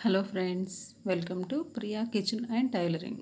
Hello friends, welcome to Priya kitchen and tailoring.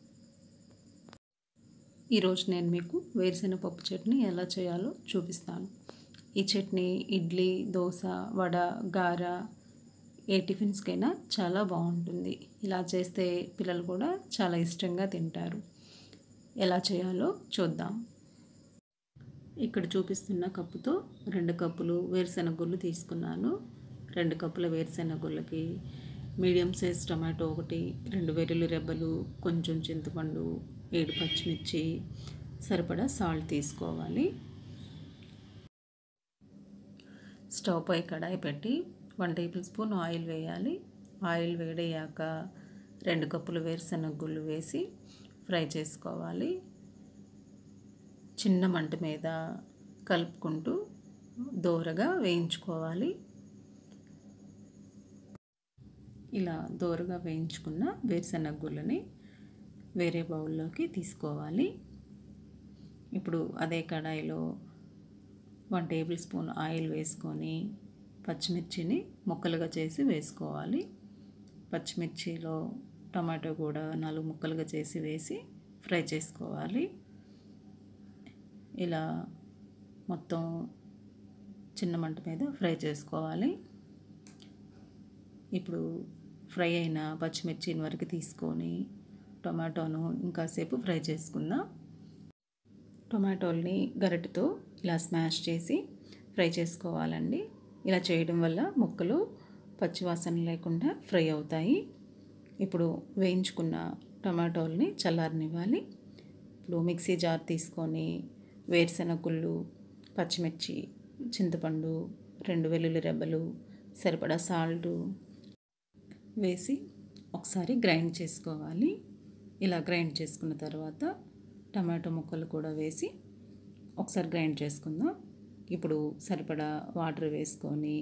ఈరోజు నేను మీకు వేరుశెనగపప్పు చట్నీ ఎలా చేయాలో చూపిస్తాను. ఈ చట్నీ ఇడ్లీ, దోశ, వడ, గార ఏ టిఫిన్స్కైనా చాలా బాగుంటుంది. ఇలా చేస్తే పిల్లలు కూడా చాలా ఇష్టంగా తింటారు. ఎలా చేయాలో చూద్దాం. ఇక్కడ చూపిస్తున్న కప్పుతో 2 కప్పులు వేరుశెనగ గుళ్ళు తీసుకున్నాను. 2 కప్పుల వేరుశెనగ గుళ్ళకి మీడియం సైజ్ టమాటో ఒకటి, 2 వెల్లుల్లి రెబ్బలు, కొంచెం చింతపండు, 7 పచ్చిమిర్చి, సరిపడా సాల్ట్ తీసుకోవాలి. స్టవ్ పై కడాయి పెట్టి 1 టేబుల్ స్పూన్ ఆయిల్ వేయాలి. ఆయిల్ వేడయ్యాక 2 కప్పుల వేరుశెనగ గుళ్ళు వేసి ఫ్రై చేసుకోవాలి. చిన్న మంట మీద కలుపుకుంటూ దోరగా వేయించుకోవాలి. ఇలా దోరగా వేయించుకున్న వేరుశెనగ గుళ్ళని వేరే బౌల్లోకి తీసుకోవాలి. ఇప్పుడు అదే కడాయిలో 1 టేబుల్ స్పూన్ ఆయిల్ వేసుకొని పచ్చిమిర్చిని ముక్కలుగా చేసి వేసుకోవాలి. పచ్చిమిర్చిలో టమాటో కూడా 4 ముక్కలుగా చేసి వేసి ఫ్రై చేసుకోవాలి. ఇలా మొత్తం చిన్న మంట మీద ఫ్రై చేసుకోవాలి. ఇప్పుడు ఫ్రై అయిన పచ్చిమిర్చిని వరకు తీసుకొని టొమాటోను ఇంకాసేపు ఫ్రై చేసుకుందాం. టొమాటోల్ని గరిటెతో ఇలా స్మాష్ చేసి ఫ్రై చేసుకోవాలండి. ఇలా చేయడం వల్ల ముక్కలు పచ్చివాసన లేకుండా ఫ్రై అవుతాయి. ఇప్పుడు వేయించుకున్న టమాటోల్ని చల్లారనివ్వాలి. ఇప్పుడు మిక్సీ జార్ తీసుకొని వేరుశెనగ గుళ్ళు, పచ్చిమిర్చి, చింతపండు, 2 వెల్లుల్లి రెబ్బలు, సరిపడా సాల్టు వేసి ఒకసారి గ్రైండ్ చేసుకోవాలి. ఇలా గ్రైండ్ చేసుకున్న తర్వాత టమాటో ముక్కలు కూడా వేసి ఒకసారి గ్రైండ్ చేసుకుందాం. ఇప్పుడు సరిపడా వాటర్ వేసుకొని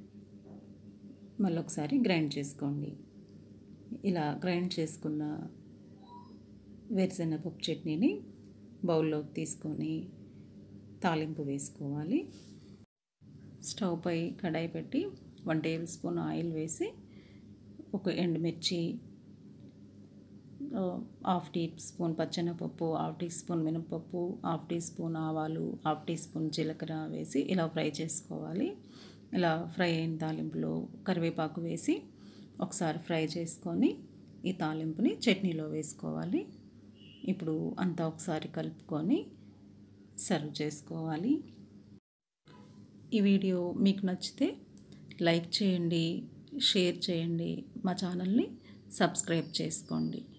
మళ్ళీ ఒకసారి గ్రైండ్ చేసుకోండి. ఇలా గ్రైండ్ చేసుకున్న వేరుశెనగపప్పు చట్నీని బౌల్లోకి తీసుకొని తాలింపు వేసుకోవాలి. స్టవ్ పై కడాయి పెట్టి 1 టేబుల్ స్పూన్ ఆయిల్ వేసి ఒక ఎండుమిర్చి, 1/2 టీ స్పూన్ పచ్చెనగపప్పు, 1/2 టీ స్పూన్ మినపప్పు, 1/2 టీ స్పూన్ ఆవాలు, 1/2 టీ స్పూన్ జీలకర్ర వేసి ఇలా ఫ్రై చేసుకోవాలి. ఇలా ఫ్రై అయిన తాలింపులో కరివేపాకు వేసి ఒకసారి ఫ్రై చేసుకొని ఈ తాలింపుని చట్నీలో వేసుకోవాలి. ఇప్పుడు అంతా ఒకసారి కలుపుకొని సర్వ్ చేసుకోవాలి. ఈ వీడియో మీకు నచ్చితే లైక్ చేయండి, షేర్ చేయండి, మా ఛానల్ని సబ్స్క్రైబ్ చేసుకోండి.